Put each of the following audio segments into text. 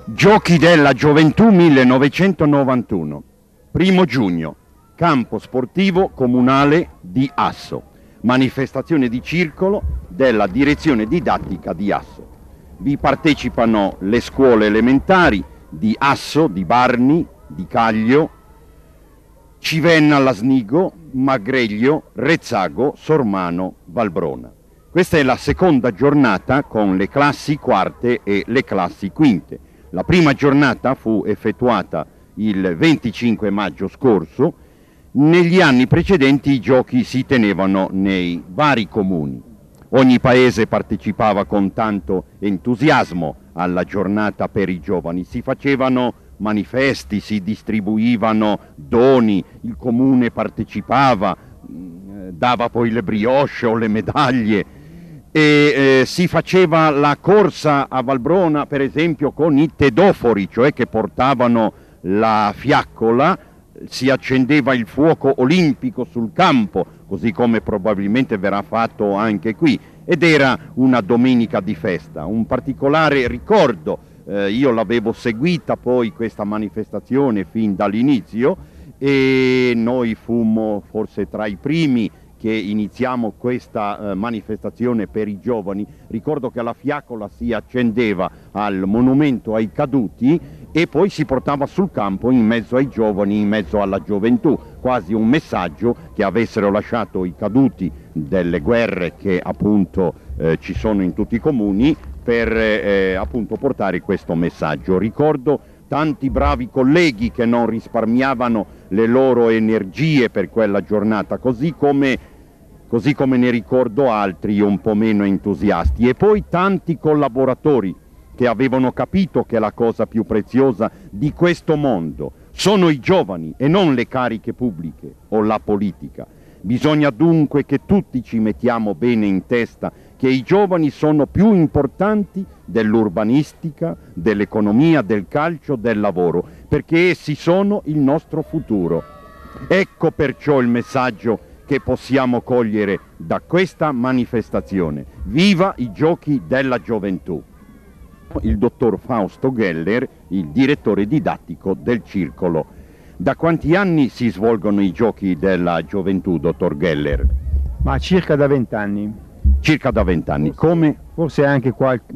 Giochi della Gioventù 1991, 1° giugno, campo sportivo comunale di Asso, manifestazione di circolo della direzione didattica di Asso. Vi partecipano le scuole elementari di Asso, di Barni, di Caglio, Civenna Lasnigo, Magreglio, Rezzago, Sormano, Valbrona. Questa è la seconda giornata con le classi quarte e le classi quinte. La prima giornata fu effettuata il 25 maggio scorso. Negli anni precedenti i giochi si tenevano nei vari comuni. Ogni paese partecipava con tanto entusiasmo alla giornata per i giovani. Si facevano manifesti, si distribuivano doni, il comune partecipava, dava poi le brioche o le medaglie. Si faceva la corsa a Valbrona, per esempio, con i tedofori, cioè che portavano la fiaccola, si accendeva il fuoco olimpico sul campo, così come probabilmente verrà fatto anche qui, ed era una domenica di festa. Un particolare ricordo, io l'avevo seguita poi questa manifestazione fin dall'inizio, e noi fummo forse tra i primi che iniziamo questa manifestazione per i giovani. Ricordo che la fiaccola si accendeva al monumento ai caduti e poi si portava sul campo in mezzo ai giovani, in mezzo alla gioventù, quasi un messaggio che avessero lasciato i caduti delle guerre che appunto ci sono in tutti i comuni, per appunto portare questo messaggio. Ricordo tanti bravi colleghi che non risparmiavano le loro energie per quella giornata, così come ne ricordo altri un po' meno entusiasti, e poi tanti collaboratori che avevano capito che la cosa più preziosa di questo mondo sono i giovani e non le cariche pubbliche o la politica. Bisogna dunque che tutti ci mettiamo bene in testa che i giovani sono più importanti dell'urbanistica, dell'economia, del calcio, del lavoro, perché essi sono il nostro futuro. Ecco perciò il messaggio che possiamo cogliere da questa manifestazione. Viva i Giochi della Gioventù! Il dottor Fausto Geller, il direttore didattico del circolo. Da quanti anni si svolgono i Giochi della Gioventù, dottor Geller? Ma circa da 20 anni. Circa da 20 anni. Come? Forse anche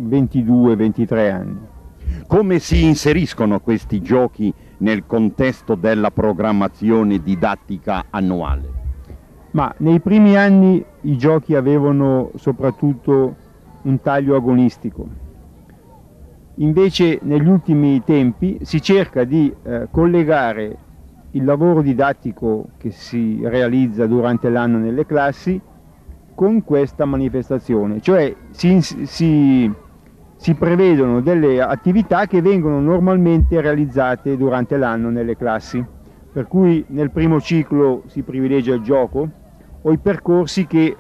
22-23 anni. Come si inseriscono questi giochi nel contesto della programmazione didattica annuale? Ma nei primi anni i giochi avevano soprattutto un taglio agonistico. Invece negli ultimi tempi si cerca di collegare il lavoro didattico che si realizza durante l'anno nelle classi con questa manifestazione, cioè si prevedono delle attività che vengono normalmente realizzate durante l'anno nelle classi, per cui nel primo ciclo si privilegia il gioco o i percorsi che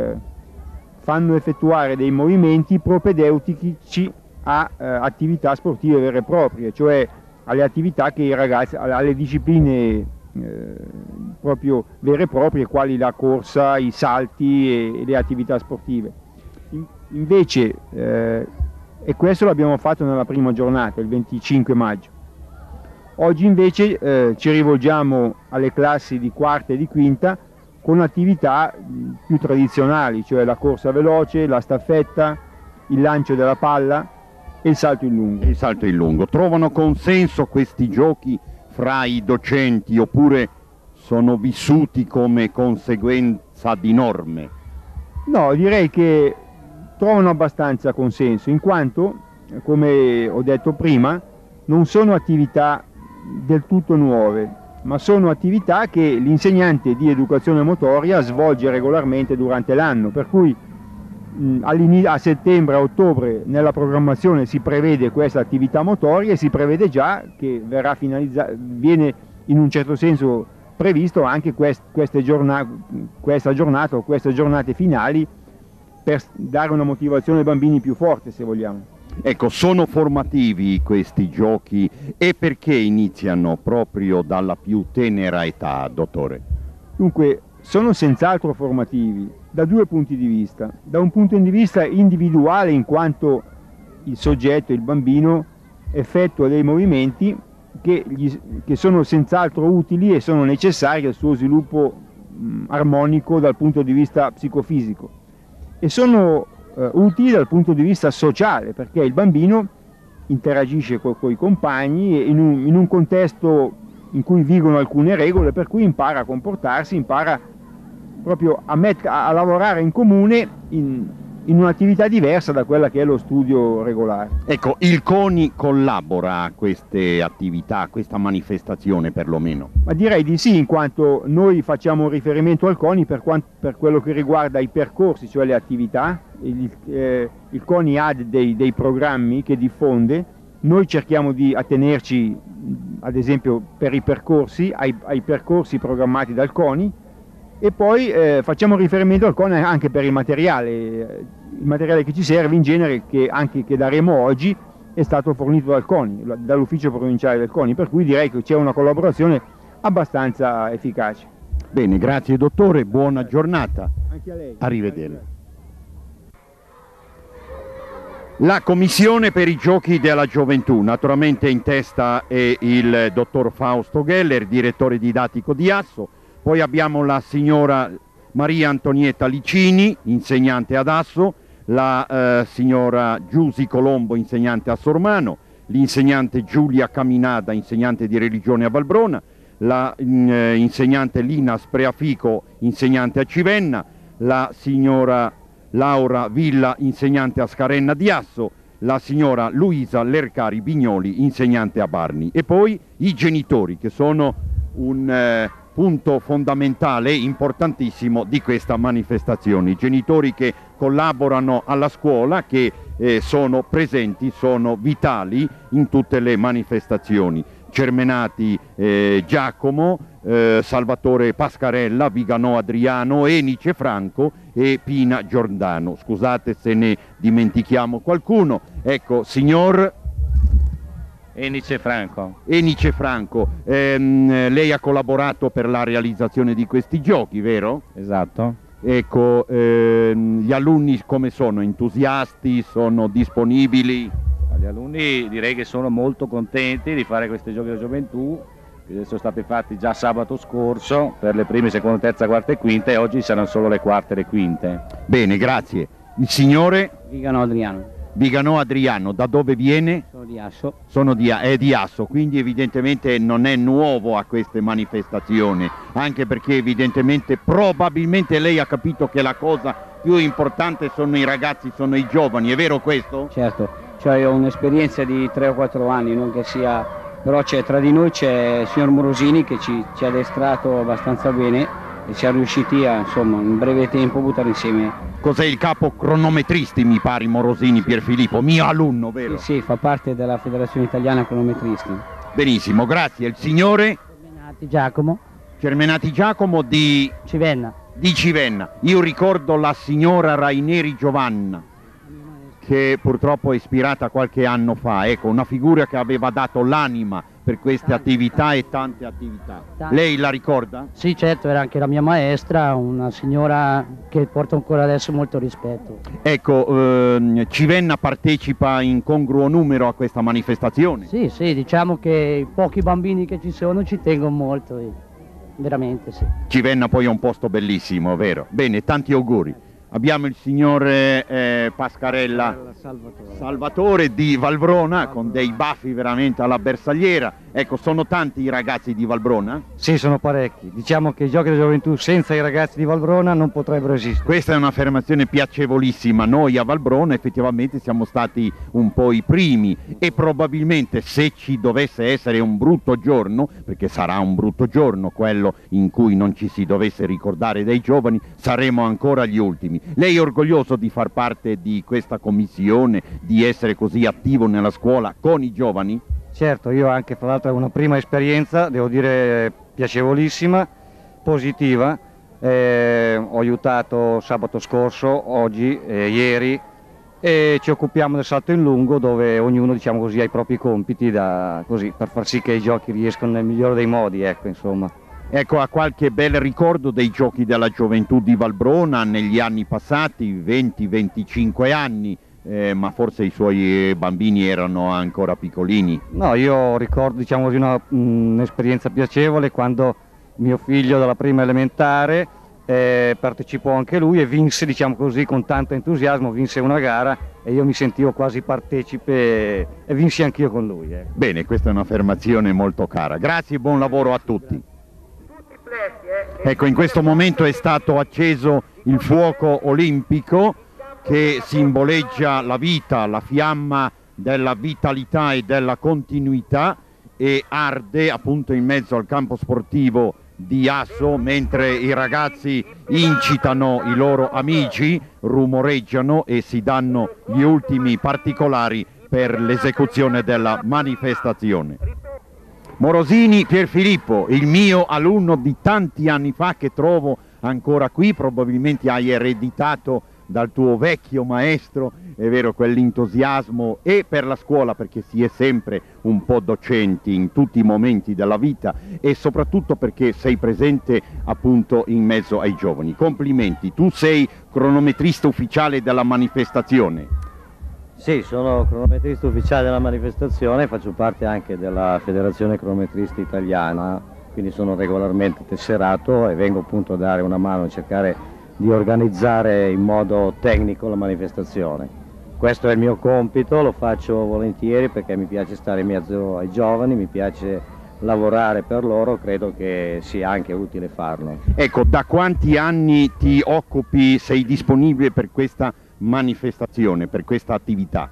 fanno effettuare dei movimenti propedeutici a attività sportive vere e proprie, cioè alle attività che i ragazzi, alle discipline proprio vere e proprie, quali la corsa, i salti e le attività sportive. Invece, e questo l'abbiamo fatto nella prima giornata, il 25 maggio. Oggi invece ci rivolgiamo alle classi di quarta e di quinta con attività più tradizionali, cioè la corsa veloce, la staffetta, il lancio della palla e il salto in lungo. Il salto in lungo. Trovano consenso questi giochi fra i docenti oppure sono vissuti come conseguenza di norme? No, direi che trovano abbastanza consenso, in quanto, come ho detto prima, non sono attività del tutto nuove, ma sono attività che l'insegnante di educazione motoria svolge regolarmente durante l'anno, per cui a settembre, a ottobre nella programmazione si prevede questa attività motoria e si prevede già che verrà viene in un certo senso previsto anche questa giornata o queste giornate finali per dare una motivazione ai bambini più forte, se vogliamo. Ecco, sono formativi questi giochi e perché iniziano proprio dalla più tenera età, dottore? Dunque, sono senz'altro formativi da due punti di vista. Da un punto di vista individuale, in quanto il soggetto, il bambino, effettua dei movimenti che sono senz'altro utili e sono necessari al suo sviluppo armonico dal punto di vista psicofisico, e sono utili dal punto di vista sociale, perché il bambino interagisce con i compagni in un contesto in cui vigono alcune regole, per cui impara a comportarsi, impara proprio a lavorare in comune in un'attività diversa da quella che è lo studio regolare. Ecco, il CONI collabora a queste attività, a questa manifestazione perlomeno? Ma direi di sì, in quanto noi facciamo riferimento al CONI per quello che riguarda i percorsi, cioè le attività. Il CONI ha dei programmi che diffonde, noi cerchiamo di attenerci ad esempio per i percorsi, ai percorsi programmati dal CONI, e poi facciamo riferimento al CONI anche per il materiale che ci serve in genere, che daremo oggi, è stato fornito dal CONI, dall'ufficio provinciale del CONI, per cui direi che c'è una collaborazione abbastanza efficace. Bene, grazie dottore, buona giornata. Anche a lei. Arrivederci. La commissione per i giochi della gioventù, naturalmente in testa è il dottor Fausto Geller, direttore didattico di Asso. Poi abbiamo la signora Maria Antonietta Licini, insegnante ad Asso, la signora Giusi Colombo, insegnante a Sormano, l'insegnante Giulia Caminada, insegnante di religione a Valbrona, la insegnante Lina Spreafico, insegnante a Civenna, la signora Laura Villa, insegnante a Scarenna di Asso, la signora Luisa Lercari Bignoli, insegnante a Barni, e poi i genitori, che sono un punto fondamentale, importantissimo di questa manifestazione. I genitori che collaborano alla scuola, che sono presenti, sono vitali in tutte le manifestazioni. Cermenati Giacomo, Salvatore Pascarella, Viganò Adriano, Enice Franco e Pina Giordano. Scusate se ne dimentichiamo qualcuno. Ecco, signor Enice Franco. Enice Franco, lei ha collaborato per la realizzazione di questi giochi, vero? Esatto. Ecco, gli alunni come sono? Entusiasti? Sono disponibili? Gli alunni direi che sono molto contenti di fare questi giochi della gioventù, che sono stati fatti già sabato scorso per le prime, seconde, terza, quarta e quinta, e oggi saranno solo le quarte e le quinte. Bene, grazie. Il signore? Viganò Adriano. Viganò Adriano, da dove viene? Sono di Asso. È di Asso, quindi evidentemente non è nuovo a queste manifestazioni, anche perché evidentemente, probabilmente lei ha capito che la cosa più importante sono i ragazzi, sono i giovani, è vero questo? Certo, cioè io ho un'esperienza di 3 o 4 anni, non che sia, però tra di noi c'è il signor Morosini che ci ha addestrato abbastanza bene e siamo riusciti a, insomma, in breve tempo buttare insieme. Cos'è il capo cronometristi, mi pare, Morosini Pierfilippo, mio alunno, vero? Sì, fa parte della Federazione Italiana Cronometristi. Benissimo, grazie. Il signore? Cermenati Giacomo. Cermenati Giacomo di Civenna. Io ricordo la signora Raineri Giovanna, che purtroppo è ispirata qualche anno fa, ecco, una figura che aveva dato l'anima per queste attività e tante attività. Lei la ricorda? Sì, certo, era anche la mia maestra, una signora che porto ancora adesso molto rispetto. Ecco, Civenna partecipa in congruo numero a questa manifestazione? Sì, diciamo che i pochi bambini che ci sono ci tengono molto, veramente sì. Civenna poi è un posto bellissimo, vero? Bene, tanti auguri. Abbiamo il signore Pascarella Salvatore di Valbrona, con dei baffi veramente alla bersagliera. Ecco, sono tanti i ragazzi di Valbrona? Sì, sono parecchi. Diciamo che i giochi della gioventù senza i ragazzi di Valbrona non potrebbero esistere. Questa è un'affermazione piacevolissima. Noi a Valbrona effettivamente siamo stati un po' i primi, e probabilmente, se ci dovesse essere un brutto giorno, perché sarà un brutto giorno quello in cui non ci si dovesse ricordare dei giovani, saremo ancora gli ultimi. Lei è orgoglioso di far parte di questa commissione, di essere così attivo nella scuola con i giovani? Certo, io anche fra l'altro ho una prima esperienza, devo dire piacevolissima, positiva. Ho aiutato sabato scorso, oggi, ieri, e ci occupiamo del salto in lungo, dove ognuno, diciamo così, ha i propri compiti per far sì che i giochi riescano nel migliore dei modi, ecco, insomma. Ecco, ha qualche bel ricordo dei giochi della gioventù di Valbrona negli anni passati, 20-25 anni ma forse i suoi bambini erano ancora piccolini. No, io ricordo, diciamo così, un'esperienza piacevole quando mio figlio dalla prima elementare partecipò anche lui e vinse, diciamo così, con tanto entusiasmo, vinse una gara e io mi sentivo quasi partecipe e vinsi anch'io con lui. Bene, questa è un'affermazione molto cara. Grazie e buon lavoro a tutti. Ecco, in questo momento è stato acceso il fuoco olimpico che simboleggia la vita, la fiamma della vitalità e della continuità, e arde appunto in mezzo al campo sportivo di Asso, mentre i ragazzi incitano i loro amici, rumoreggiano e si danno gli ultimi particolari per l'esecuzione della manifestazione. Morosini Pierfilippo, il mio alunno di tanti anni fa che trovo ancora qui, probabilmente hai ereditato dal tuo vecchio maestro, è vero, quell'entusiasmo e per la scuola, perché si è sempre un po' docenti in tutti i momenti della vita, e soprattutto perché sei presente appunto in mezzo ai giovani. Complimenti, tu sei cronometrista ufficiale della manifestazione. Sì, sono cronometrista ufficiale della manifestazione, faccio parte anche della Federazione Cronometristi Italiana, quindi sono regolarmente tesserato e vengo appunto a dare una mano a cercare di organizzare in modo tecnico la manifestazione. Questo è il mio compito, lo faccio volentieri perché mi piace stare in mezzo ai giovani, mi piace lavorare per loro, credo che sia anche utile farlo. Ecco, da quanti anni ti occupi, sei disponibile per questa manifestazione, per questa attività?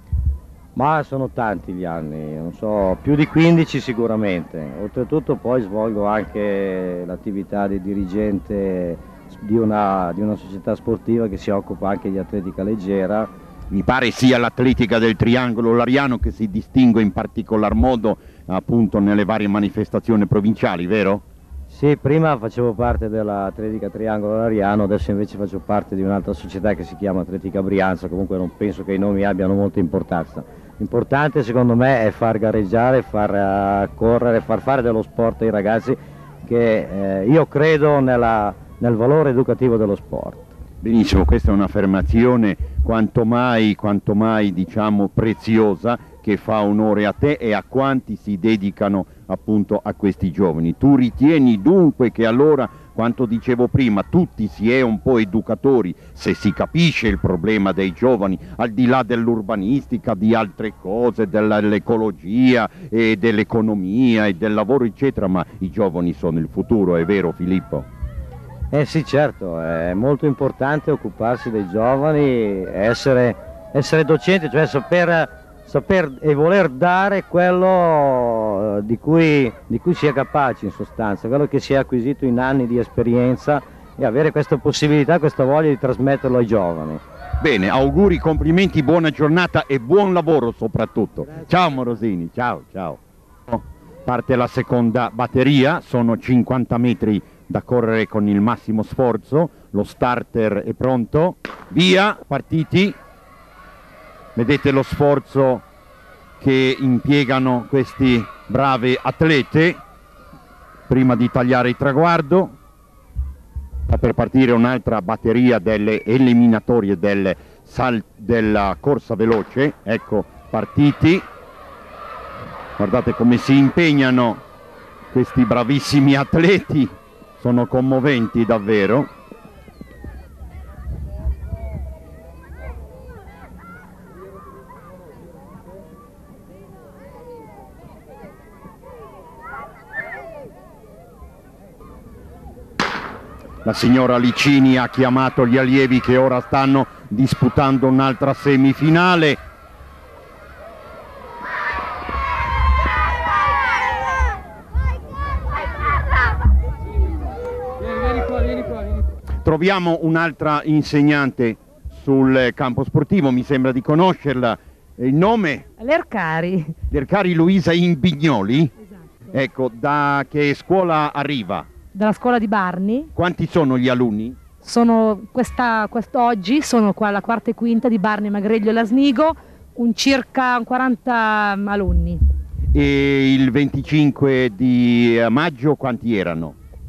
Ma sono tanti gli anni, non so, più di 15 sicuramente. Oltretutto poi svolgo anche l'attività di dirigente di una società sportiva che si occupa anche di atletica leggera. Mi pare sia l'atletica del Triangolo Lariano che si distingue in particolar modo appunto nelle varie manifestazioni provinciali, vero? Sì, prima facevo parte dell'Atletica Triangolo Lariano, adesso invece faccio parte di un'altra società che si chiama Atletica Brianza, comunque non penso che i nomi abbiano molta importanza. L'importante secondo me è far gareggiare, far correre, far fare dello sport ai ragazzi, che io credo nel valore educativo dello sport. Benissimo, questa è un'affermazione quanto mai diciamo preziosa, che fa onore a te e a quanti si dedicano appunto a questi giovani. Tu ritieni dunque che allora, quanto dicevo prima, tutti si è un po' educatori, se si capisce il problema dei giovani, al di là dell'urbanistica, di altre cose, dell'ecologia e dell'economia e del lavoro eccetera, ma i giovani sono il futuro, è vero Filippo? Sì, certo, è molto importante occuparsi dei giovani, essere docenti, cioè saper e voler dare quello di cui si è capaci in sostanza, quello che si è acquisito in anni di esperienza, e avere questa possibilità, questa voglia di trasmetterlo ai giovani. Bene, auguri, complimenti, buona giornata e buon lavoro soprattutto. Grazie. Ciao Morosini, ciao. Parte la seconda batteria, sono 50 metri da correre con il massimo sforzo, lo starter è pronto, via, partiti. Vedete lo sforzo che impiegano questi bravi atlete prima di tagliare il traguardo. Sta per partire un'altra batteria delle eliminatorie della corsa veloce, ecco, partiti. Guardate come si impegnano questi bravissimi atleti, sono commoventi davvero. La signora Licini ha chiamato gli allievi che ora stanno disputando un'altra semifinale. Vieni qua. Troviamo un'altra insegnante sul campo sportivo, mi sembra di conoscerla. Il nome? Lercari. Lercari Luisa Imbignoli? Esatto. Ecco, da che scuola arriva? Dalla scuola di Barni. Quanti sono gli alunni? Quest'oggi sono qua alla quarta e quinta di Barni, Magreglio e Lasnigo, circa 40 alunni. E il 25 di maggio quanti erano?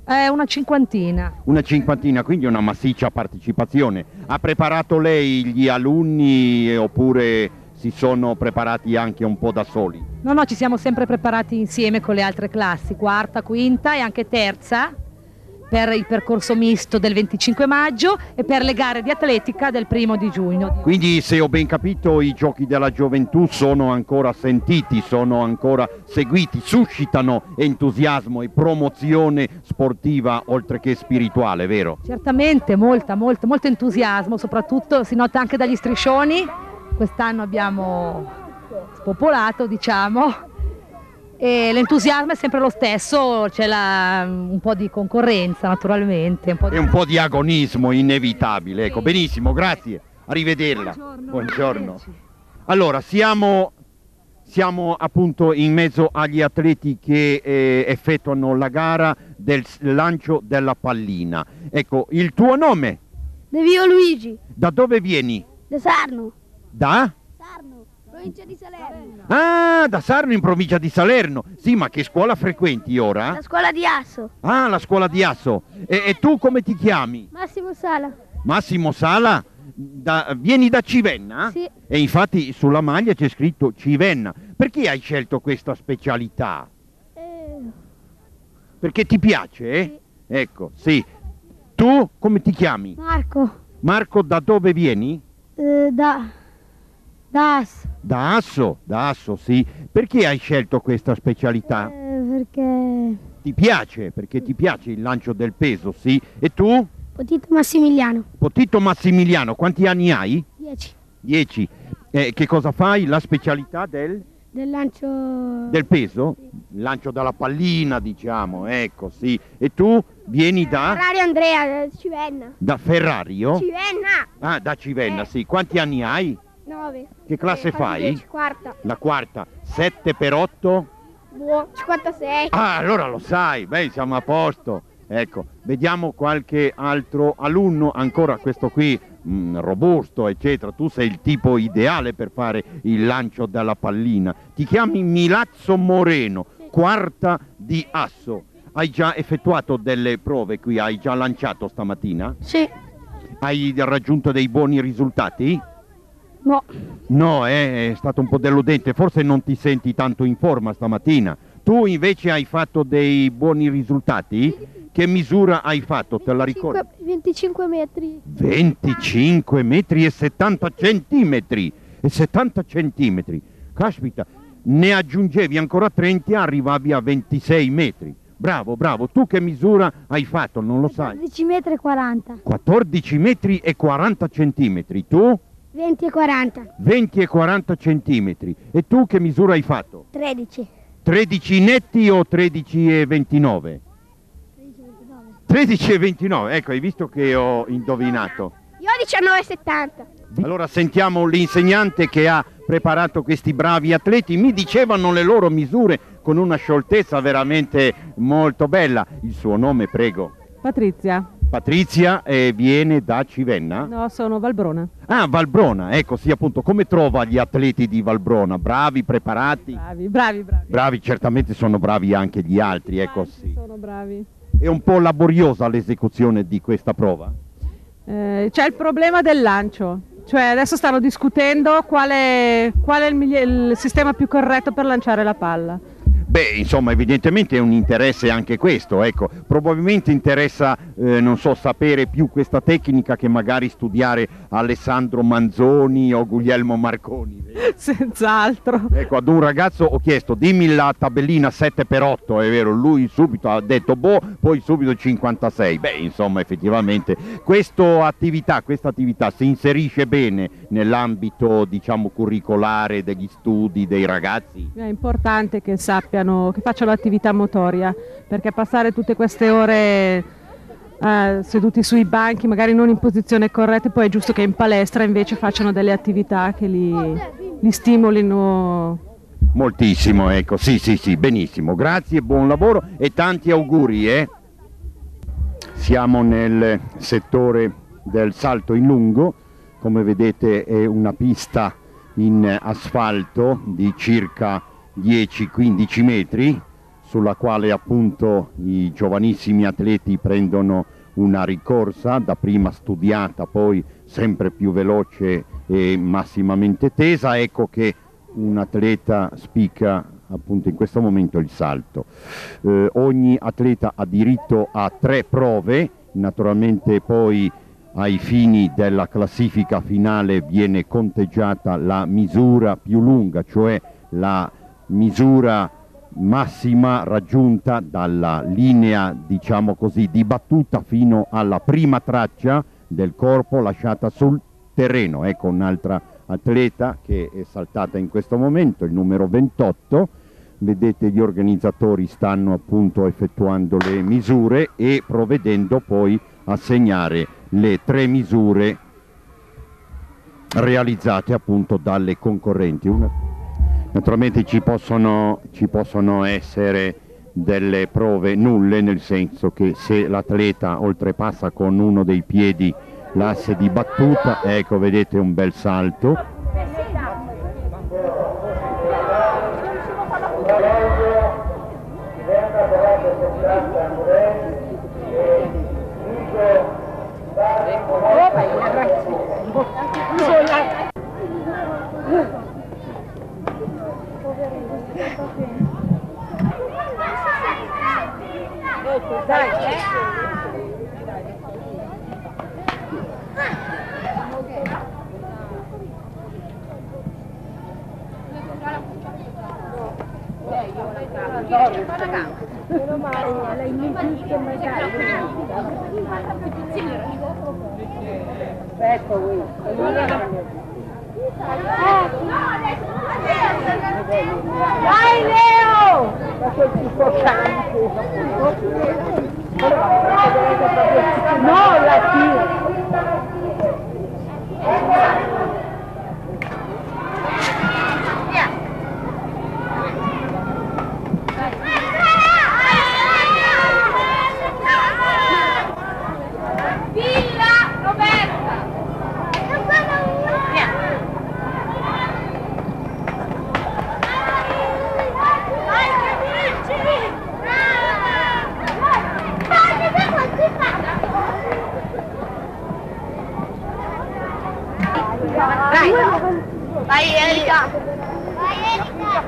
Una cinquantina. Una cinquantina, quindi una massiccia partecipazione. Ha preparato lei gli alunni oppure si sono preparati anche un po' da soli? No, ci siamo sempre preparati insieme con le altre classi, quarta, quinta e anche terza, per il percorso misto del 25 maggio e per le gare di atletica del 1° giugno. Quindi, se ho ben capito, i giochi della gioventù sono ancora sentiti, sono ancora seguiti, suscitano entusiasmo e promozione sportiva oltre che spirituale, vero? Certamente, molto entusiasmo, soprattutto si nota anche dagli striscioni. Quest'anno abbiamo spopolato, diciamo, e l'entusiasmo è sempre lo stesso, c'è un po' di concorrenza naturalmente. E un po' di agonismo inevitabile, ecco, benissimo, grazie, arrivederla. Buongiorno. Allora, siamo appunto in mezzo agli atleti che effettuano la gara del lancio della pallina. Ecco, il tuo nome? De Vio Luigi. Da dove vieni? Da Sarno. Da? Sarno, provincia di Salerno. Ah, da Sarno in provincia di Salerno. Sì, ma che scuola frequenti ora? La scuola di Asso. Ah, la scuola di Asso. E tu come ti chiami? Massimo Sala. Massimo Sala? Vieni da Civenna? Sì. E infatti sulla maglia c'è scritto Civenna. Perché hai scelto questa specialità? Perché ti piace? Sì. Ecco, sì. Tu come ti chiami? Marco. Marco, da dove vieni? Da Asso. Da Asso, sì. Perché hai scelto questa specialità? Perché... Ti piace? Perché ti piace il lancio del peso, sì. E tu? Potito Massimiliano. Potito Massimiliano, quanti anni hai? 10. 10. Che cosa fai? La specialità del lancio... Del peso? Il lancio della pallina, diciamo, ecco, sì. E tu vieni da? Ferrari Andrea, da Civenna. Da Ferrario? Civenna. Ah, da Civenna, sì. Quanti anni hai? 9. Che classe fai? 10, quarta. La quarta. 7 per 8? 56. Ah, allora lo sai, beh, siamo a posto. Ecco, vediamo qualche altro alunno, ancora questo qui, robusto, eccetera. Tu sei il tipo ideale per fare il lancio della pallina. Ti chiami Milazzo Moreno, quarta di Asso. Hai già effettuato delle prove qui? Hai già lanciato stamattina? Sì. Hai raggiunto dei buoni risultati? No. No, è stato un po' deludente, forse non ti senti tanto in forma stamattina. Tu invece hai fatto dei buoni risultati? Che misura hai fatto, te la ricordi? 25 metri. 25 metri e 70 centimetri. E 70 centimetri. Caspita, ne aggiungevi ancora 30 e arrivavi a 26 metri. Bravo, bravo. Tu che misura hai fatto, non lo sai? 14 metri e 40. 14 metri e 40 centimetri. Tu? 20 e 40. 20 e 40 centimetri. E tu che misura hai fatto? 13. 13 netti o 13 e 29? 13 e 29, ecco, hai visto che ho indovinato. Io ho 19,70. Allora sentiamo l'insegnante che ha preparato questi bravi atleti. Mi dicevano le loro misure con una scioltezza veramente molto bella. Il suo nome, prego? Patrizia. Patrizia, viene da Civenna? No, sono Valbrona. Ah, Valbrona, ecco, sì, appunto. Come trova gli atleti di Valbrona? Bravi, preparati? Bravi. Bravi, certamente sono bravi anche gli altri, ecco, sì. Sono bravi. È un po' laboriosa l'esecuzione di questa prova? C'è il problema del lancio, cioè adesso stanno discutendo qual è il sistema più corretto per lanciare la palla. Beh, insomma, evidentemente è un interesse anche questo, ecco, probabilmente interessa, non so, sapere più questa tecnica che magari studiare Alessandro Manzoni o Guglielmo Marconi. Senz'altro. Ecco, ad un ragazzo ho chiesto, dimmi la tabellina 7x8, è vero, lui subito ha detto boh, poi subito 56. Beh, insomma, effettivamente, questa attività si inserisce bene nell'ambito, diciamo, curricolare degli studi dei ragazzi? È importante che sappiano, che facciano attività motoria, perché passare tutte queste ore seduti sui banchi, magari non in posizione corretta, poi è giusto che in palestra invece facciano delle attività che li stimolino. Moltissimo, ecco, sì, benissimo, grazie, buon lavoro e tanti auguri, Siamo nel settore del salto in lungo, come vedete è una pista in asfalto di circa 10-15 metri, sulla quale appunto i giovanissimi atleti prendono una ricorsa, dapprima studiata, poi sempre più veloce e massimamente tesa. Ecco che un atleta spicca appunto in questo momento il salto. Ogni atleta ha diritto a 3 prove, naturalmente poi ai fini della classifica finale viene conteggiata la misura più lunga, cioè la misura massima raggiunta dalla linea, diciamo così, di battuta fino alla prima traccia del corpo lasciata sul terreno. Ecco un'altra atleta che è saltata in questo momento, il numero 28. Vedete, gli organizzatori stanno appunto effettuando le misure e provvedendo poi a segnare le 3 misure realizzate appunto dalle concorrenti. Naturalmente ci possono essere delle prove nulle, nel senso che se l'atleta oltrepassa con uno dei piedi l'asse di battuta, ecco vedete un bel salto. Meno male, lei mi dice Dai Leo! No, la tira! Vai Erika! Vai Erika!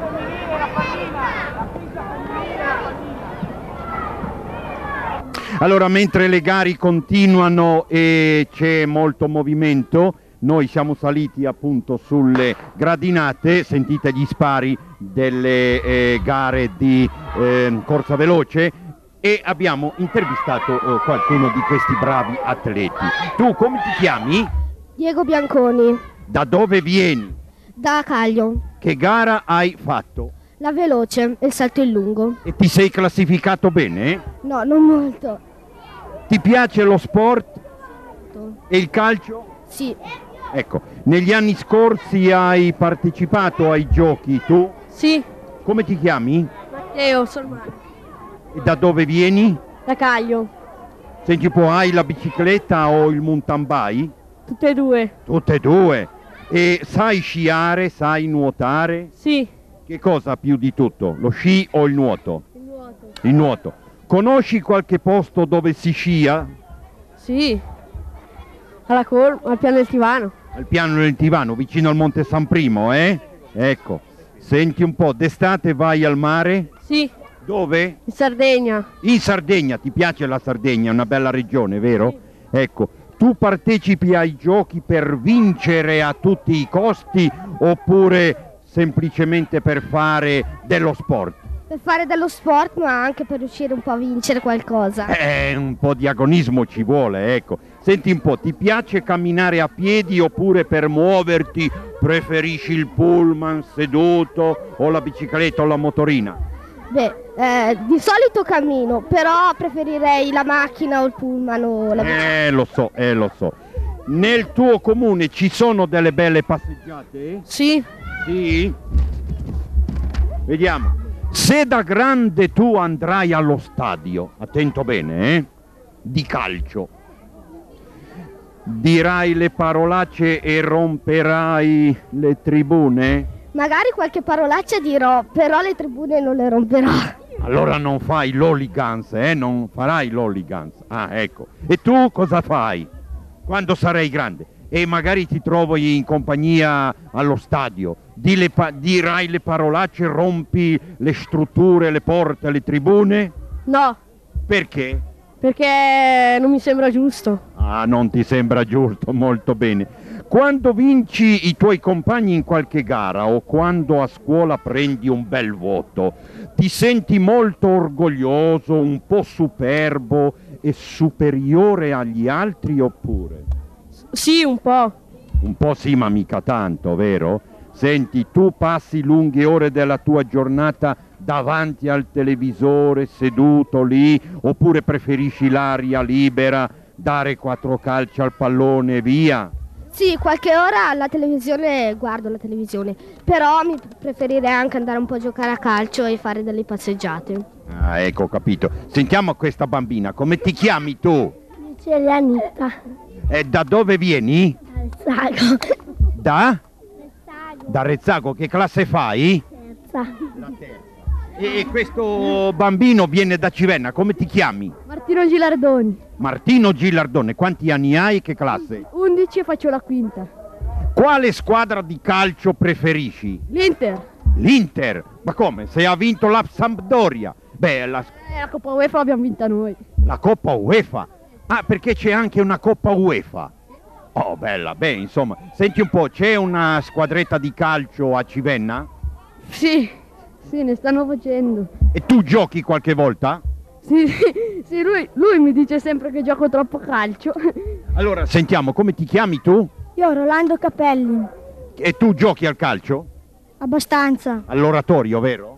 Allora, mentre le gare continuano e c'è molto movimento, noi siamo saliti appunto sulle gradinate, sentite gli spari delle gare di corsa veloce, e abbiamo intervistato qualcuno di questi bravi atleti. Tu come ti chiami? Diego Bianconi. Da dove vieni? Da Caglio. Che gara hai fatto? La veloce e il salto in lungo. E ti sei classificato bene? No, non molto. Ti piace lo sport? E il calcio? Sì. Ecco, negli anni scorsi hai partecipato ai giochi, tu? Sì. Come ti chiami? Matteo Sormani. E da dove vieni? Da Caglio. Senti un po', hai la bicicletta o il mountain bike? Tutte e due. Tutte e due. E sai sciare, sai nuotare? Sì. Che cosa più di tutto? Lo sci o il nuoto? Il nuoto. Il nuoto. Conosci qualche posto dove si scia? Sì. Al piano del Tivano. Al piano del Tivano, vicino al Monte San Primo, eh? Ecco. Senti un po', d'estate vai al mare? Sì. Dove? In Sardegna. In Sardegna, ti piace la Sardegna? È una bella regione, vero? Sì. Ecco. Tu partecipi ai giochi per vincere a tutti i costi oppure semplicemente per fare dello sport? Per fare dello sport, ma anche per riuscire un po' a vincere qualcosa. Un po' di agonismo ci vuole, ecco. Senti un po', ti piace camminare a piedi oppure per muoverti preferisci il pullman seduto o la bicicletta o la motorina? Beh, di solito cammino, però preferirei la macchina o il pullman o la bicicletta. Lo so. Nel tuo comune ci sono delle belle passeggiate? Sì. Sì? Vediamo. Se da grande tu andrai allo stadio, attento bene, di calcio, dirai le parolacce e romperai le tribune? Magari qualche parolaccia dirò, però le tribune non le romperò. Allora non fai l'hooligans, non farai l'hooligans. Ah, ecco. E tu cosa fai quando sarai grande? E magari ti trovi in compagnia allo stadio, dirai le parolacce, rompi le strutture, le porte, le tribune? No, Perché? perché non mi sembra giusto. Ah, non ti sembra giusto, molto bene. Quando vinci i tuoi compagni in qualche gara o quando a scuola prendi un bel voto, ti senti molto orgoglioso, un po' superbo e superiore agli altri oppure? Sì, un po'. Un po' sì, ma mica tanto, vero? Senti, tu passi lunghe ore della tua giornata davanti al televisore, seduto lì, oppure preferisci l'aria libera, dare 4 calci al pallone e via? Sì, qualche ora alla televisione guardo la televisione, però mi preferirei anche andare un po' a giocare a calcio e fare delle passeggiate. Ah, ecco, capito. Sentiamo questa bambina, come ti chiami tu? C'è Anita. E da dove vieni? Dal Sago. Da? Da Rezzago, che classe fai? Terza. La terza. E questo bambino viene da Civenna, come ti chiami? Martino Gilardoni. Martino Gilardone, quanti anni hai e che classe? 11 e faccio la quinta. Quale squadra di calcio preferisci? L'Inter. L'Inter? Ma come? Se ha vinto la Sampdoria? Beh, La Coppa UEFA l'abbiamo vinta noi. la Coppa UEFA. Ah, perché c'è anche una Coppa UEFA. Oh, bella, beh, insomma. Senti un po', c'è una squadretta di calcio a Civenna? Sì, ne stanno facendo. E tu giochi qualche volta? Sì, lui mi dice sempre che gioco troppo calcio. Allora, sentiamo, come ti chiami tu? Io Rolando Capelli. E tu giochi al calcio? Abbastanza. All'oratorio, vero?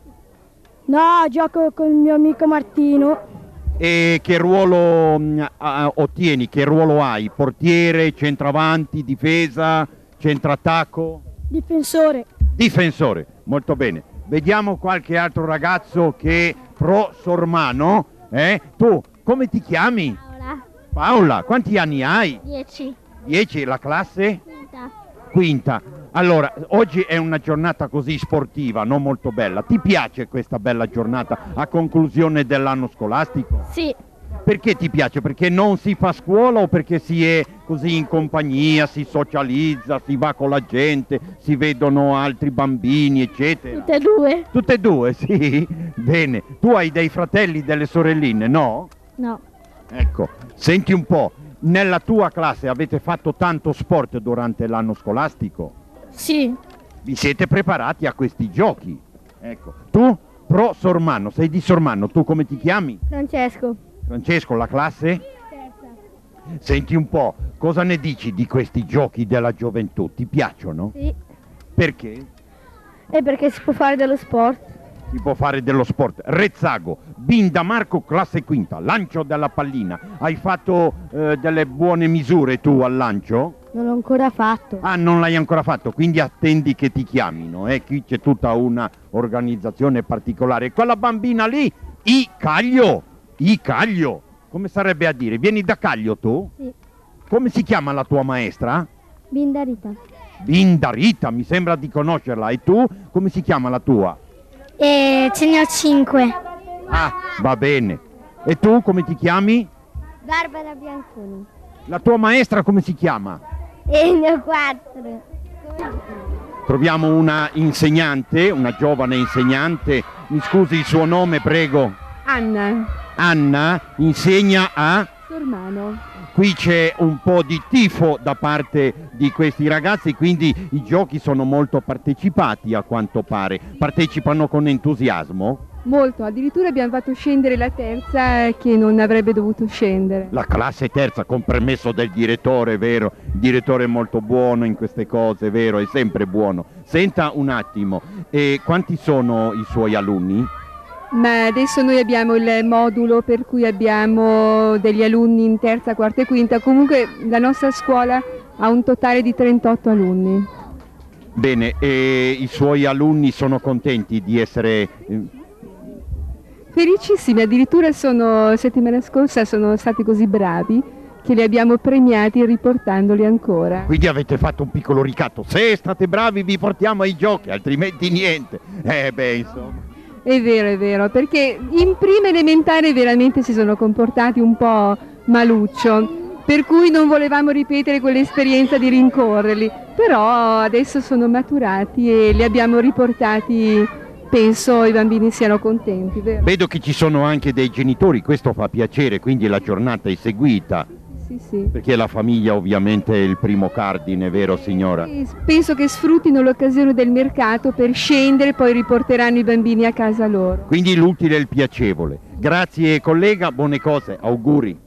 No, gioco con il mio amico Martino. E che ruolo ottieni? Che ruolo hai? Portiere, centravanti, difesa, centrattacco? Difensore. Difensore, molto bene. Vediamo qualche altro ragazzo che pro Sormano. Tu, come ti chiami? Paola. Paola, quanti anni hai? 10. 10, la classe? Quinta. Quinta. Allora, oggi è una giornata così sportiva, non molto bella. Ti piace questa bella giornata a conclusione dell'anno scolastico? Sì. Perché ti piace? Perché non si fa scuola o perché si è così in compagnia, si socializza, si va con la gente, si vedono altri bambini, eccetera? Tutte e due? Tutte e due, sì. Bene. Tu hai dei fratelli, delle sorelline, no? No. Ecco, senti un po', nella tua classe avete fatto tanto sport durante l'anno scolastico? Sì. Vi siete preparati a questi giochi? Ecco, tu pro Sormano, sei di Sormano, tu come ti chiami? Francesco. Francesco, la classe? Senti un po', cosa ne dici di questi giochi della gioventù? Ti piacciono? Sì. Perché? E perché si può fare dello sport? Si può fare dello sport. Rezzago, Binda Marco, classe quinta, lancio della pallina. Hai fatto delle buone misure tu al lancio? Non l'ho ancora fatto. Ah, non l'hai ancora fatto, quindi attendi che ti chiamino, Qui c'è tutta una organizzazione particolare. Quella bambina lì, Icaglio, come sarebbe a dire? Vieni da Caglio tu? Sì. Come si chiama la tua maestra? Bindarita. Binda Rita, mi sembra di conoscerla. E tu, come si chiama la tua? Ce ne ho 5. Ah, va bene. E tu, come ti chiami? Barbara Bianconi. La tua maestra come si chiama? E ne ho 4. Troviamo una insegnante, una giovane insegnante. Mi scusi il suo nome, prego. Anna. Anna insegna a? Sormano. Qui c'è un po' di tifo da parte di questi ragazzi, quindi i giochi sono molto partecipati a quanto pare. Partecipano con entusiasmo? Molto, addirittura abbiamo fatto scendere la terza che non avrebbe dovuto scendere. La classe terza con permesso del direttore, vero? Il direttore è molto buono in queste cose, vero? È sempre buono. Senta un attimo, e quanti sono i suoi alunni? Ma adesso noi abbiamo il modulo per cui abbiamo degli alunni in terza, quarta e quinta. Comunque la nostra scuola ha un totale di 38 alunni. Bene, e i suoi alunni sono contenti di essere... Felicissimi, addirittura settimana scorsa sono stati così bravi che li abbiamo premiati riportandoli ancora. Quindi avete fatto un piccolo ricatto. Se state bravi vi portiamo ai giochi, altrimenti niente. Insomma. È vero, perché in prima elementare veramente si sono comportati un po' maluccio, per cui non volevamo ripetere quell'esperienza di rincorrerli, però adesso sono maturati e li abbiamo riportati, penso i bambini siano contenti, vero? Vedo che ci sono anche dei genitori, questo fa piacere, quindi la giornata è seguita. Sì. Perché la famiglia ovviamente è il primo cardine, vero signora? Penso che sfruttino l'occasione del mercato per scendere, poi riporteranno i bambini a casa loro. Quindi l'utile e il piacevole. Grazie collega, buone cose, auguri.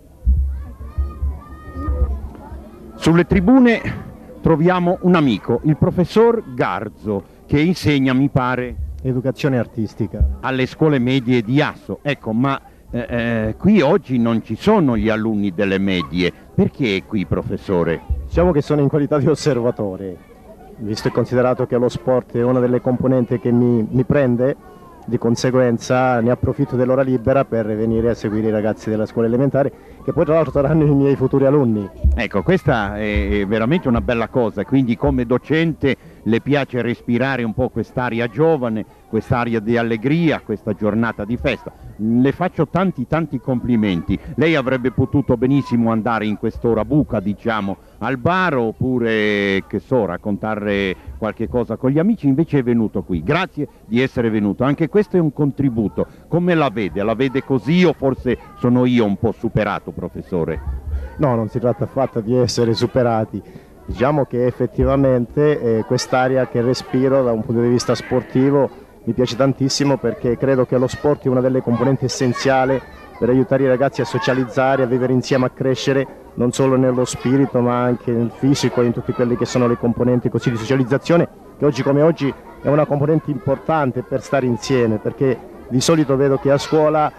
Sulle tribune troviamo un amico, il professor Garzo, che insegna, mi pare, educazione artistica alle scuole medie di Asso. Ecco, ma qui oggi non ci sono gli alunni delle medie, perché è qui, professore? Diciamo che sono in qualità di osservatore, visto e considerato che lo sport è una delle componenti che mi prende, di conseguenza ne approfitto dell'ora libera per venire a seguire i ragazzi della scuola elementare, che poi tra l'altro saranno i miei futuri alunni. Ecco, questa è veramente una bella cosa, quindi come docente le piace respirare un po' quest'aria giovane, quest'aria di allegria, questa giornata di festa. Le faccio tanti complimenti. Lei avrebbe potuto benissimo andare in quest'ora buca, diciamo, al bar, oppure, che so, raccontare qualche cosa con gli amici, invece è venuto qui. Grazie di essere venuto, anche questo è un contributo. Come la vede? La vede così o forse sono io un po' superato, professore? No, non si tratta affatto di essere superati. Diciamo che effettivamente quest'aria che respiro da un punto di vista sportivo mi piace tantissimo, perché credo che lo sport è una delle componenti essenziali per aiutare i ragazzi a socializzare, a vivere insieme, a crescere non solo nello spirito ma anche nel fisico e in tutte quelle che sono le componenti così di socializzazione, che oggi come oggi è una componente importante per stare insieme, perché di solito vedo che a scuola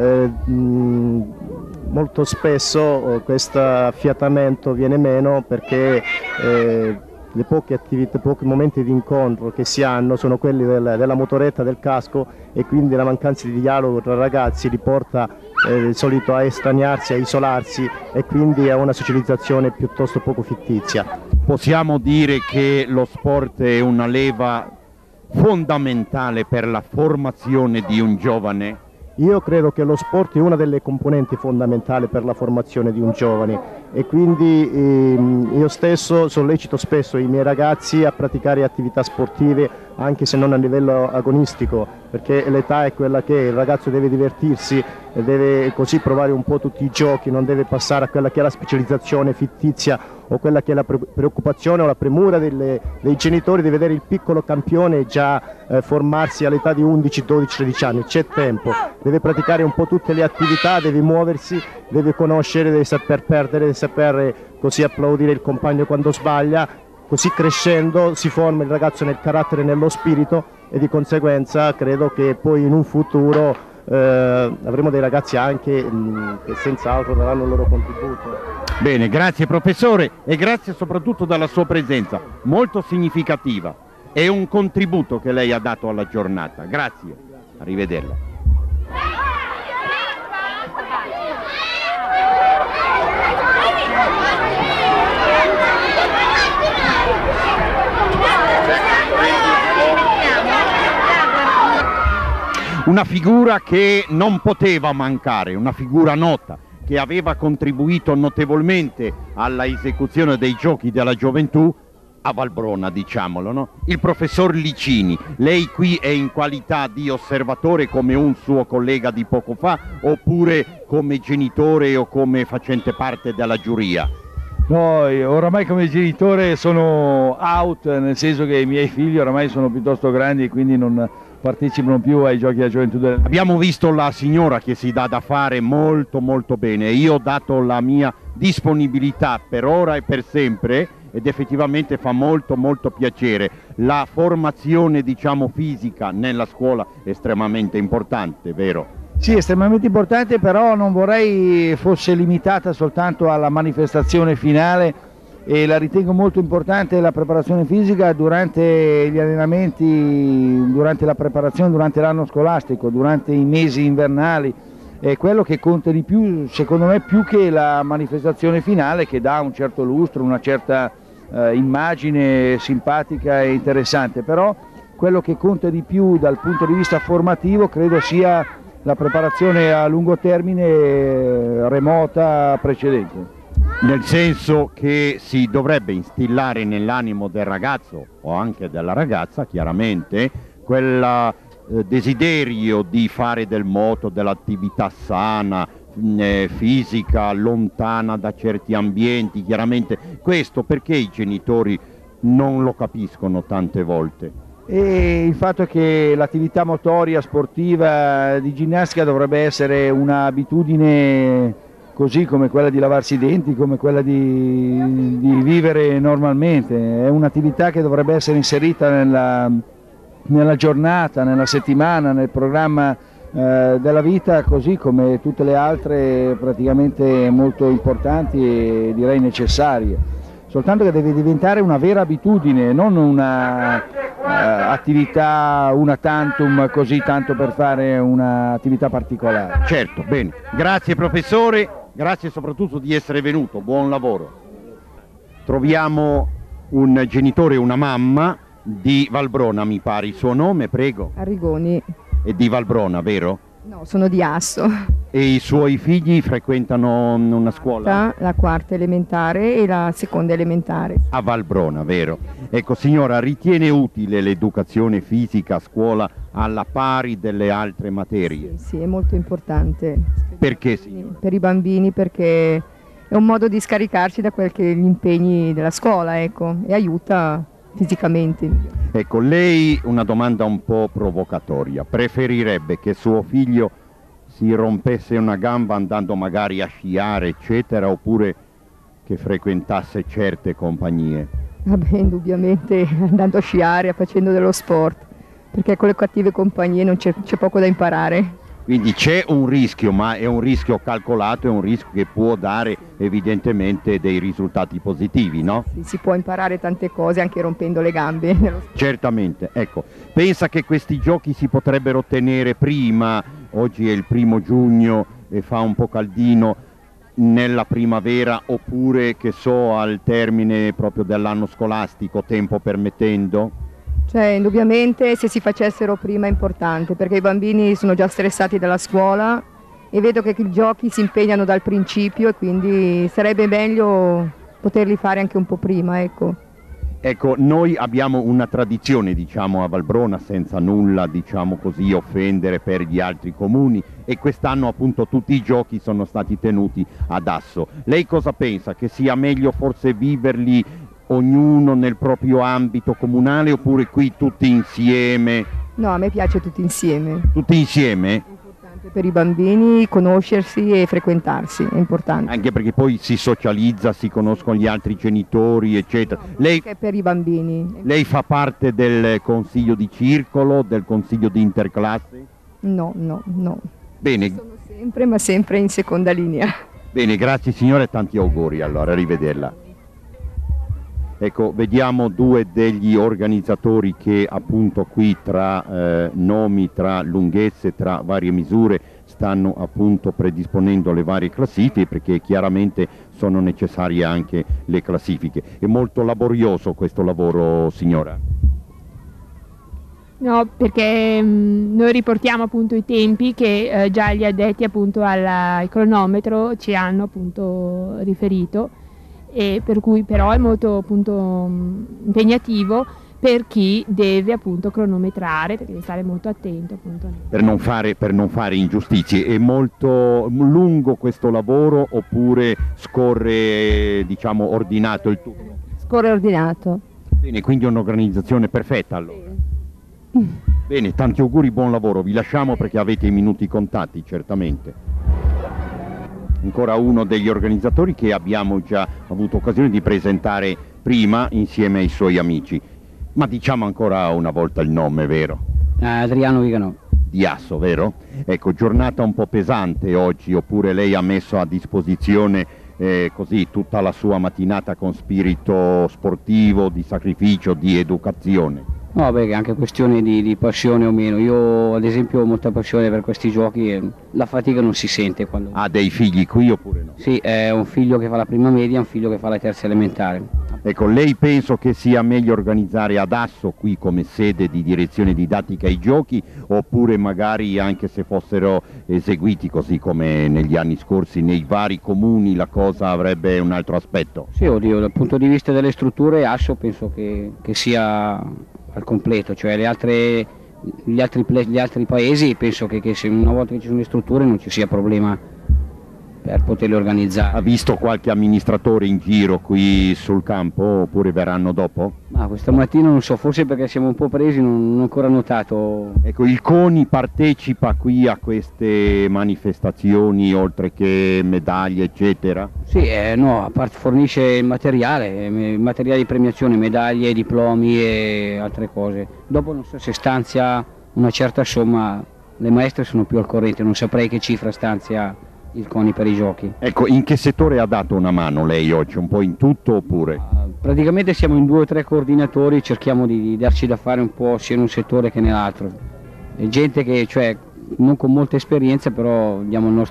molto spesso questo affiatamento viene meno, perché le poche attività, pochi momenti di incontro che si hanno sono quelli della motoretta, del casco, e quindi la mancanza di dialogo tra ragazzi li porta di solito a estraniarsi, a isolarsi, e quindi a una socializzazione piuttosto poco fittizia. Possiamo dire che lo sport è una leva fondamentale per la formazione di un giovane? Io credo che lo sport è una delle componenti fondamentali per la formazione di un giovane, e quindi io stesso sollecito spesso i miei ragazzi a praticare attività sportive, anche se non a livello agonistico, perché l'età è quella che è, il ragazzo deve divertirsi e deve così provare un po' tutti i giochi, non deve passare a quella che è la specializzazione fittizia o quella che è la preoccupazione o la premura dei genitori di vedere il piccolo campione già formarsi all'età di 11, 12, 13 anni. C'è tempo, deve praticare un po' tutte le attività, deve muoversi, deve conoscere, deve saper perdere, deve saper così applaudire il compagno quando sbaglia. Così crescendo si forma il ragazzo nel carattere e nello spirito, e di conseguenza credo che poi in un futuro avremo dei ragazzi anche che senz'altro daranno il loro contributo. Bene, grazie professore, e grazie soprattutto della sua presenza, molto significativa. È un contributo che lei ha dato alla giornata. Grazie, arrivederla. Una figura che non poteva mancare, una figura nota, che aveva contribuito notevolmente alla esecuzione dei giochi della gioventù a Valbrona, diciamolo, no? Il professor Licini. Lei qui è in qualità di osservatore come un suo collega di poco fa, oppure come genitore o come facente parte della giuria? No, oramai come genitore sono out, nel senso che i miei figli oramai sono piuttosto grandi e quindi non partecipano più ai giochi della gioventù. Abbiamo visto la signora che si dà da fare molto bene. Io ho dato la mia disponibilità per ora e per sempre, ed effettivamente fa molto piacere. La formazione, diciamo, fisica nella scuola è estremamente importante, vero? Sì, estremamente importante, però non vorrei fosse limitata soltanto alla manifestazione finale, e la ritengo molto importante la preparazione fisica durante gli allenamenti, durante la preparazione, durante l'anno scolastico, durante i mesi invernali. È quello che conta di più, secondo me, più che la manifestazione finale, che dà un certo lustro, una certa immagine simpatica e interessante, però quello che conta di più dal punto di vista formativo credo sia la preparazione a lungo termine remota precedente. Nel senso che si dovrebbe instillare nell'animo del ragazzo o anche della ragazza chiaramente quel desiderio di fare del moto, dell'attività sana, fisica, lontana da certi ambienti, chiaramente questo perché i genitori non lo capiscono tante volte. E il fatto che l'attività motoria, sportiva, di ginnastica dovrebbe essere un'abitudine così come quella di lavarsi i denti, come quella di vivere normalmente, è un'attività che dovrebbe essere inserita nella giornata, nella settimana, nel programma della vita, così come tutte le altre praticamente molto importanti e direi necessarie, soltanto che deve diventare una vera abitudine, non una attività una tantum così tanto per fare un'attività particolare. Certo, bene, grazie professore. Grazie soprattutto di essere venuto, buon lavoro. Troviamo un genitore e una mamma di Valbrona, mi pare. Il suo nome, prego? Arrigoni. È di Valbrona, vero? No, sono di Asso. E i suoi figli frequentano una scuola? La quarta elementare e la seconda elementare. A Valbrona, vero? Ecco signora, ritiene utile l'educazione fisica a scuola alla pari delle altre materie? Sì, è molto importante. Perché signora? Per i bambini, perché è un modo di scaricarci da gli impegni della scuola, ecco, e aiuta fisicamente. Ecco, lei una domanda un po' provocatoria, preferirebbe che suo figlio si rompesse una gamba andando magari a sciare eccetera, oppure che frequentasse certe compagnie? Vabbè, indubbiamente andando a sciare, facendo dello sport, perché con le cattive compagnie non c'è poco da imparare. Quindi c'è un rischio, ma è un rischio calcolato, è un rischio che può dare evidentemente dei risultati positivi, no? Sì, si può imparare tante cose anche rompendo le gambe. Certamente, ecco, pensa che questi giochi si potrebbero tenere prima, oggi è il 1° giugno e fa un po' caldino, nella primavera oppure che so al termine proprio dell'anno scolastico, tempo permettendo? Cioè, indubbiamente se si facessero prima è importante, perché i bambini sono già stressati dalla scuola e vedo che i giochi si impegnano dal principio e quindi sarebbe meglio poterli fare anche un po' prima, ecco. Ecco, noi abbiamo una tradizione, diciamo, a Valbrona, senza nulla, diciamo così, offendere per gli altri comuni, e quest'anno appunto tutti i giochi sono stati tenuti ad Asso. Lei cosa pensa? Che sia meglio forse viverli ognuno nel proprio ambito comunale oppure qui tutti insieme? No, a me piace tutti insieme. Tutti insieme? È importante per i bambini conoscersi e frequentarsi, è importante. Anche perché poi si socializza, si conoscono gli altri genitori, eccetera. Lei, anche per i bambini. Lei fa parte del consiglio di circolo, del consiglio di interclasse? No. Bene. Sono sempre, ma sempre in seconda linea. Bene, grazie signore e tanti auguri allora, arrivederla. Ecco, vediamo due degli organizzatori che appunto qui tra nomi, tra lunghezze, tra varie misure stanno appunto predisponendo le varie classifiche, perché chiaramente sono necessarie anche le classifiche. È molto laborioso questo lavoro, signora? No, perché noi riportiamo appunto i tempi che già gli addetti appunto al cronometro ci hanno appunto riferito, e per cui però è molto appunto impegnativo per chi deve appunto cronometrare, perché deve stare molto attento appunto. Per non fare ingiustizie. È molto lungo questo lavoro oppure scorre, diciamo, ordinato il turno? Scorre ordinato. Bene, quindi è un'organizzazione perfetta allora. Bene, tanti auguri, buon lavoro. Vi lasciamo perché avete i minuti contati, certamente. Ancora uno degli organizzatori che abbiamo già avuto occasione di presentare prima insieme ai suoi amici. Ma diciamo ancora una volta il nome, vero? Adriano Viganò. Di Asso, vero? Ecco, giornata un po' pesante oggi, oppure lei ha messo a disposizione così tutta la sua mattinata con spirito sportivo, di sacrificio, di educazione? No, beh, è anche questione di passione o meno. Io ad esempio ho molta passione per questi giochi e la fatica non si sente quando... Ha dei figli qui oppure no? Sì, è un figlio che fa la prima media e un figlio che fa la terza elementare. Ecco, lei penso che sia meglio organizzare ad Asso qui come sede di direzione didattica i giochi, oppure magari anche se fossero eseguiti così come negli anni scorsi nei vari comuni la cosa avrebbe un altro aspetto? Sì, oddio, dal punto di vista delle strutture Asso penso che sia al completo, cioè gli altri paesi penso che se una volta che ci sono le strutture non ci sia problema per poterle organizzare. Ha visto qualche amministratore in giro qui sul campo oppure verranno dopo? Ma questa mattina non so, forse perché siamo un po' presi, non ho ancora notato. Ecco, il CONI partecipa qui a queste manifestazioni oltre che medaglie eccetera? Sì, no, a parte fornisce il materiale di premiazione, medaglie, diplomi e altre cose. Dopo non so se stanzia una certa somma, le maestre sono più al corrente, non saprei che cifra stanzia il CONI per i giochi. Ecco, in che settore ha dato una mano lei oggi? Un po' in tutto oppure? Praticamente siamo in 2 o 3 coordinatori, cerchiamo di darci da fare un po' sia in un settore che nell'altro. È gente che, cioè, non con molta esperienza, però diamo il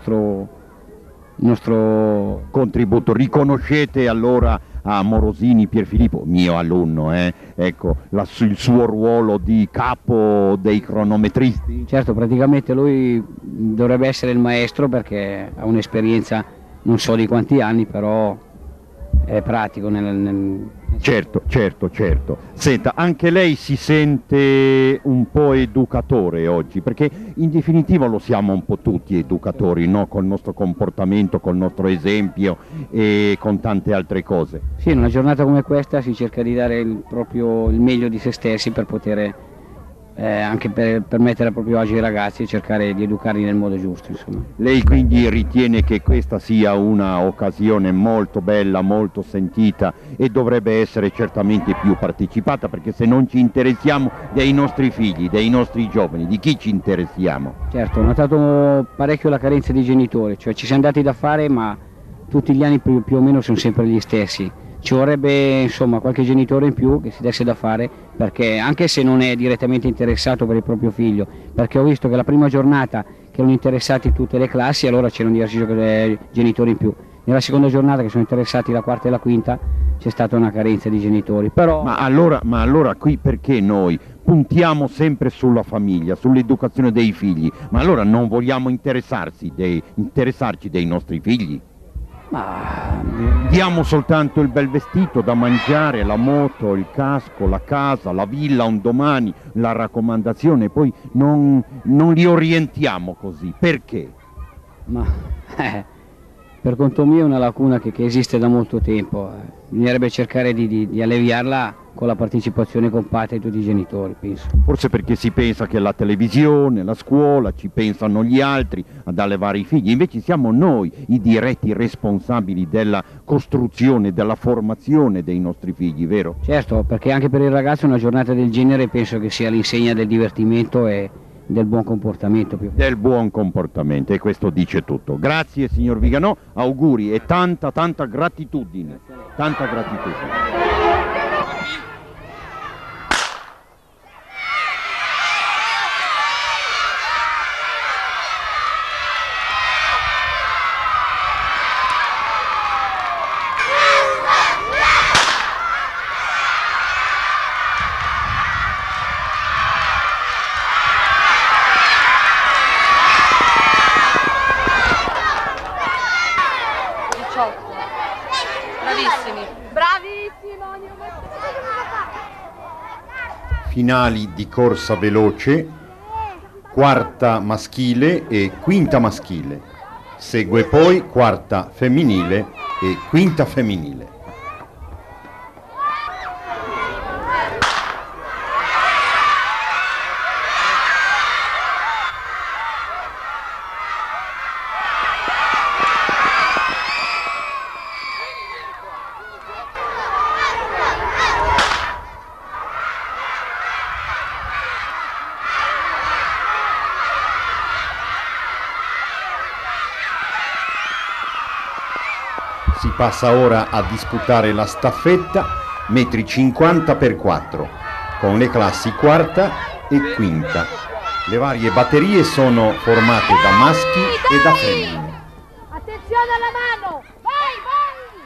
nostro contributo. Riconoscete allora a Morosini Pierfilippo, mio alunno, ecco, il suo ruolo di capo dei cronometristi? Certo, praticamente lui dovrebbe essere il maestro perché ha un'esperienza non so di quanti anni, però è pratico Certo. Senta, anche lei si sente un po' educatore oggi, perché in definitiva lo siamo un po' tutti educatori, no? Col nostro comportamento, col nostro esempio e con tante altre cose. Sì, in una giornata come questa si cerca di dare proprio il meglio di se stessi per poter anche per mettere a proprio agio i ragazzi e cercare di educarli nel modo giusto, insomma. Lei quindi ritiene che questa sia una occasione molto bella, molto sentita e dovrebbe essere certamente più partecipata, perché se non ci interessiamo dei nostri figli, dei nostri giovani, di chi ci interessiamo? Certo, ho notato parecchio la carenza di genitori, cioè ci siamo dati da fare ma tutti gli anni più o meno sono sempre gli stessi. Ci vorrebbe insomma qualche genitore in più che si desse da fare, perché anche se non è direttamente interessato per il proprio figlio, perché ho visto che la prima giornata che erano interessati tutte le classi, allora c'erano diversi genitori in più. Nella seconda giornata che sono interessati la quarta e la quinta c'è stata una carenza di genitori. Però... Ma allora qui perché noi puntiamo sempre sulla famiglia, sull'educazione dei figli, ma allora non vogliamo interessarci dei nostri figli? Diamo soltanto il bel vestito da mangiare, la moto, il casco, la casa, la villa un domani, la raccomandazione, poi non li orientiamo così. Perché? Per conto mio è una lacuna che esiste da molto tempo. Bisognerebbe cercare di alleviarla con la partecipazione compatta di tutti i genitori, penso. Forse perché si pensa che la televisione, la scuola, ci pensano gli altri ad allevare i figli, invece siamo noi i diretti responsabili della costruzione, della formazione dei nostri figli, vero? Certo, perché anche per il ragazzo una giornata del genere penso che sia l'insegna del divertimento e del buon comportamento. Del buon comportamento, e questo dice tutto. Grazie signor Viganò, auguri e tanta gratitudine, tanta gratitudine. Finali di corsa veloce, quarta maschile e quinta maschile. Segue poi quarta femminile e quinta femminile. Si passa ora a disputare la staffetta metri 50 x 4. con le classi quarta e quinta. Le varie batterie sono formate da maschi e da femmine. Attenzione alla mano! Vai, vai!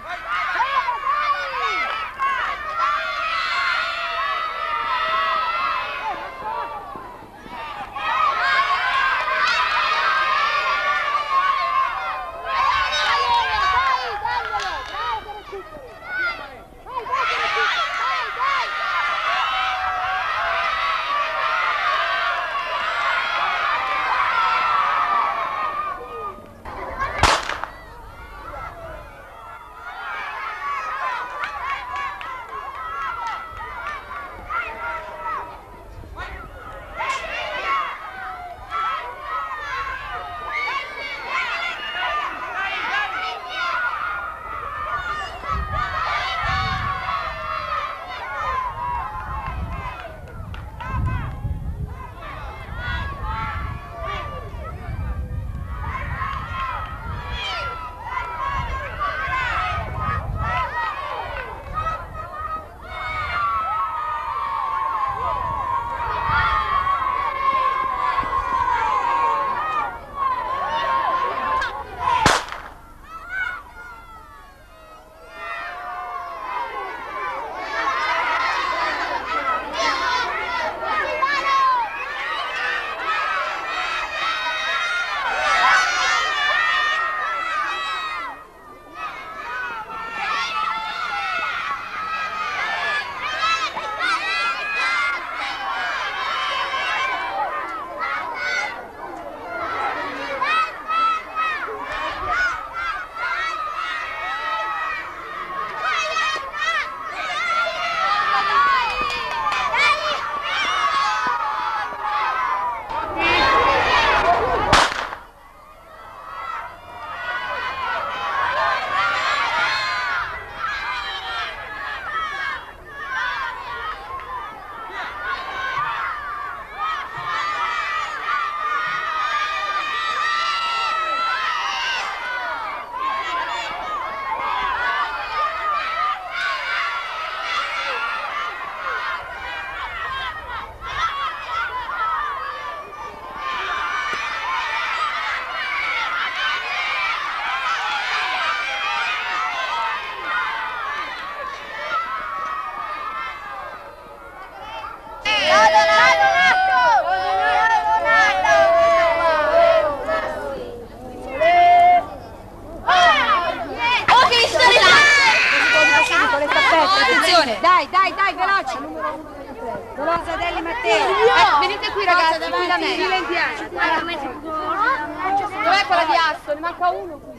Dai, dai, dai, veloci. Rosadelli Matteo. Venite qui ragazzi, qui da me. Dov'è quella di Asso? Ne manca uno qui.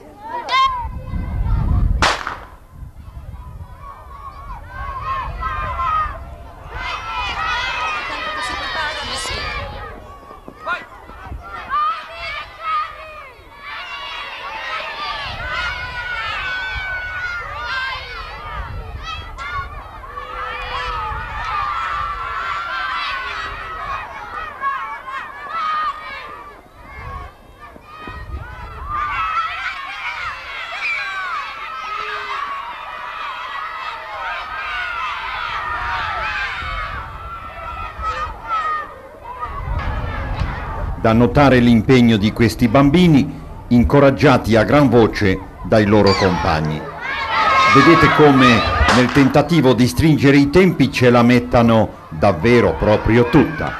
Da notare l'impegno di questi bambini, incoraggiati a gran voce dai loro compagni. Vedete come nel tentativo di stringere i tempi ce la mettano davvero proprio tutta.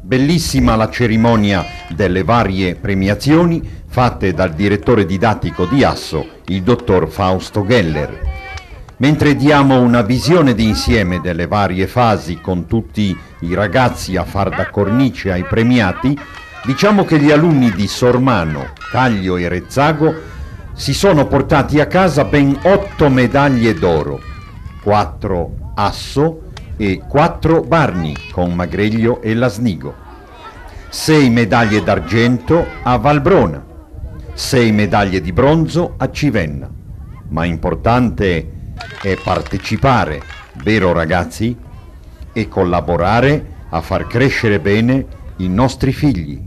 Bellissima la cerimonia delle varie premiazioni fatte dal direttore didattico di Asso, il dottor Fausto Geller. Mentre diamo una visione d'insieme delle varie fasi con tutti i ragazzi a far da cornice ai premiati, diciamo che gli alunni di Sormano, Caglio e Rezzago si sono portati a casa ben 8 medaglie d'oro, 4 Asso e 4 Barni con Magreglio e Lasnigo, 6 medaglie d'argento a Valbrona, 6 medaglie di bronzo a Civenna. Ma importante è partecipare, vero ragazzi? E collaborare a far crescere bene i nostri figli.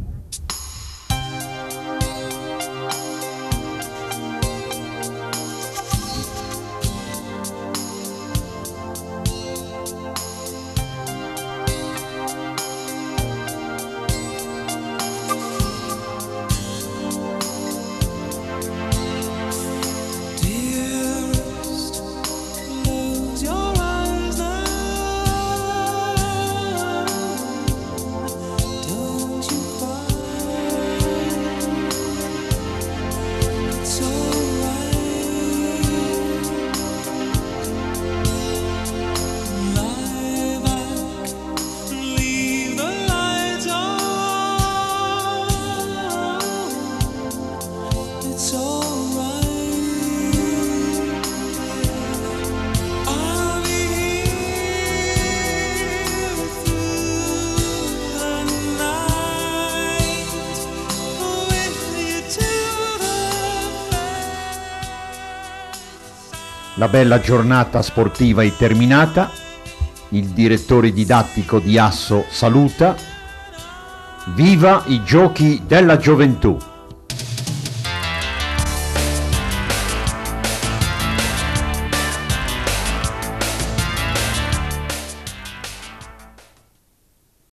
La bella giornata sportiva è terminata, il direttore didattico di Asso saluta. Viva i giochi della gioventù!